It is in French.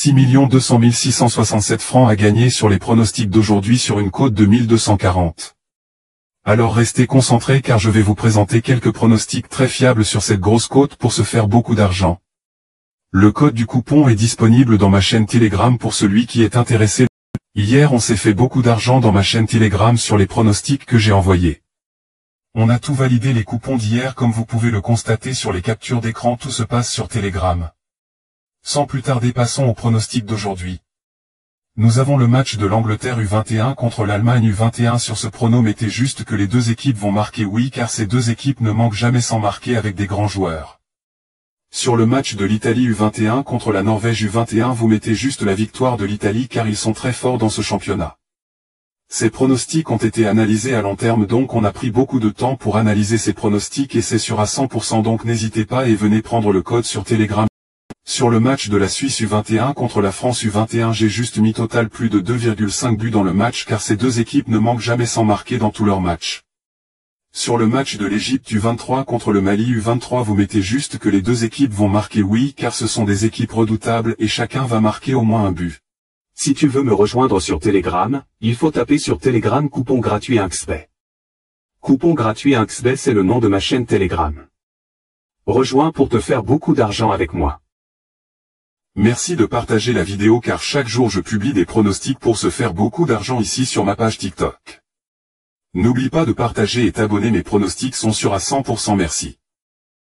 6 200 667 francs à gagner sur les pronostics d'aujourd'hui sur une cote de 1240. Alors restez concentrés car je vais vous présenter quelques pronostics très fiables sur cette grosse cote pour se faire beaucoup d'argent. Le code du coupon est disponible dans ma chaîne Telegram pour celui qui est intéressé. Hier on s'est fait beaucoup d'argent dans ma chaîne Telegram sur les pronostics que j'ai envoyés. On a tout validé les coupons d'hier comme vous pouvez le constater sur les captures d'écran, tout se passe sur Telegram. Sans plus tarder passons aux pronostics d'aujourd'hui. Nous avons le match de l'Angleterre U21 contre l'Allemagne U21 sur ce prono mettez juste que les deux équipes vont marquer oui car ces deux équipes ne manquent jamais sans marquer avec des grands joueurs. Sur le match de l'Italie U21 contre la Norvège U21 vous mettez juste la victoire de l'Italie car ils sont très forts dans ce championnat. Ces pronostics ont été analysés à long terme donc on a pris beaucoup de temps pour analyser ces pronostics et c'est sûr à 100% donc n'hésitez pas et venez prendre le code sur Telegram. Sur le match de la Suisse U21 contre la France U21 j'ai juste mis total plus de 2,5 buts dans le match car ces deux équipes ne manquent jamais sans marquer dans tous leurs matchs. Sur le match de l'Égypte U23 contre le Mali U23 vous mettez juste que les deux équipes vont marquer oui car ce sont des équipes redoutables et chacun va marquer au moins un but. Si tu veux me rejoindre sur Telegram, il faut taper sur Telegram coupon gratuit INXBet. Coupon gratuit INXBet c'est le nom de ma chaîne Telegram. Rejoins pour te faire beaucoup d'argent avec moi. Merci de partager la vidéo car chaque jour je publie des pronostics pour se faire beaucoup d'argent ici sur ma page TikTok. N'oublie pas de partager et t'abonner, mes pronostics sont sûrs à 100%. Merci.